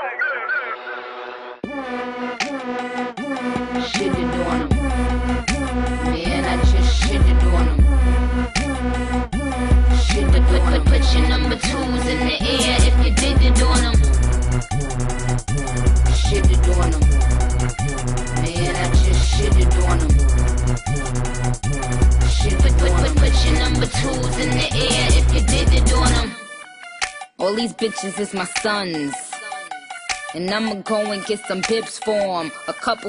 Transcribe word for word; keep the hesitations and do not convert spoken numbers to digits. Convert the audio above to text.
Shitted on him. Man, I just shitted on him. Shitted on him. Put your number twos in the air if you did it on him. Shitted on him. Man, I just shitted on him. Shitted on him. Put your number twos in the air if you did it on him. All these bitches is my sons, and I'ma go and get some bibs for 'em. A couple